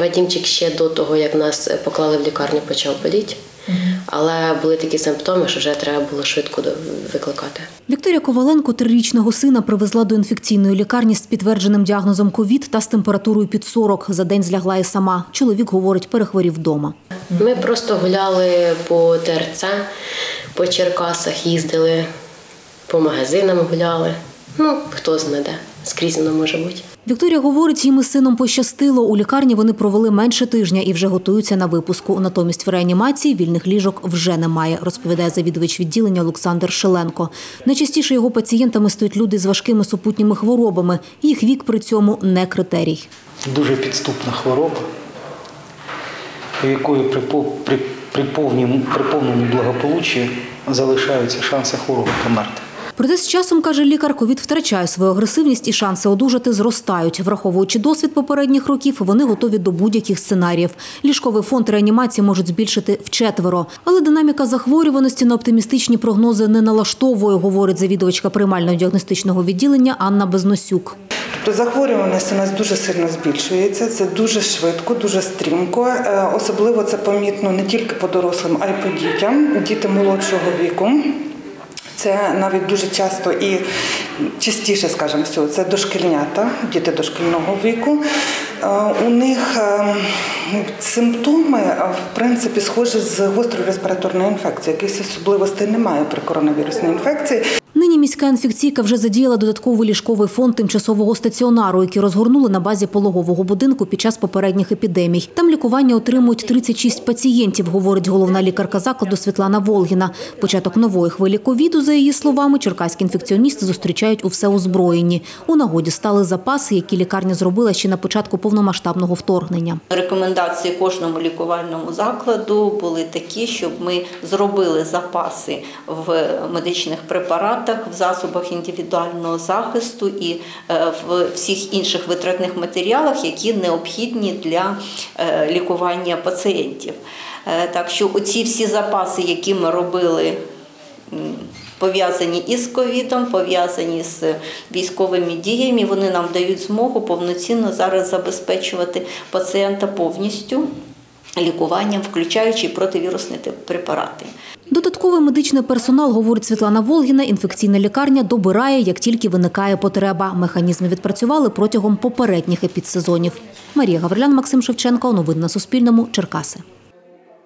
Вадімчик ще до того, як нас поклали в лікарню, почав боліти. Але були такі симптоми, що вже треба було швидко викликати. Вікторія Коваленко 3-річного сина привезла до інфекційної лікарні з підтвердженим діагнозом ковід та з температурою під 40. За день злягла і сама. Чоловік, говорить, перехворів вдома. Ми просто гуляли по ТРЦ, по Черкасах їздили, по магазинам гуляли. Хто знає де, скрізь воно може бути. Вікторія говорить, їм із сином пощастило. У лікарні вони провели менше тижня і вже готуються на випуску. Натомість в реанімації вільних ліжок вже немає, розповідає завідувач відділення Олександр Шеленко. Найчастіше його пацієнтами стають люди з важкими супутніми хворобами. Їх вік при цьому не критерій. Дуже підступна хвороба, у якої при повному благополуччі залишаються шанси хворого померти. Проте з часом, каже лікар, ковід втрачає свою агресивність і шанси одужати зростають. Враховуючи досвід попередніх років, вони готові до будь-яких сценаріїв. Ліжковий фонд реанімації можуть збільшити вчетверо. Але динаміка захворюваності на оптимістичні прогнози не налаштовує, говорить завідувачка приймального діагностичного відділення Анна Безносюк. Тобто захворюваність у нас дуже сильно збільшується, це дуже швидко, дуже стрімко. Особливо це помітно не тільки по дорослим, а й по дітям, діти молодшого віку. Це навіть дуже часто і частіше, скажімо, всього, це дошкільнята, діти дошкільного віку. У них симптоми, в принципі, схожі з гострою респіраторною інфекцією. Якихось особливостей немає при коронавірусній інфекції. Нині міська інфекційка вже задіяла додатковий ліжковий фонд тимчасового стаціонару, який розгорнули на базі пологового будинку під час попередніх епідемій. Там лікування отримують 36 пацієнтів, говорить головна лікарка закладу Світлана Волгіна. Початок нової хвилі ковіду, за її словами, черкаські інфекціоністи зустрічають у всеозброєнні. У нагоді стали запаси, які лікарня зробила ще на початку повномасштабного вторгнення. Рекомендації кожному лікувальному закладу були такі, щоб ми зробили запаси в медичних препаратах, в засобах індивідуального захисту і в всіх інших витратних матеріалах, які необхідні для лікування пацієнтів. Так що оці всі запаси, які ми робили, пов'язані із ковідом, пов'язані з військовими діями, вони нам дають змогу повноцінно зараз забезпечувати пацієнта повністю лікуванням, включаючи противірусні препарати. Додатковий медичний персонал, говорить Світлана Волгіна, інфекційна лікарня добирає, як тільки виникає потреба. Механізми відпрацювали протягом попередніх епідсезонів. Марія Гаврилян, Максим Шевченко. Новини на Суспільному. Черкаси.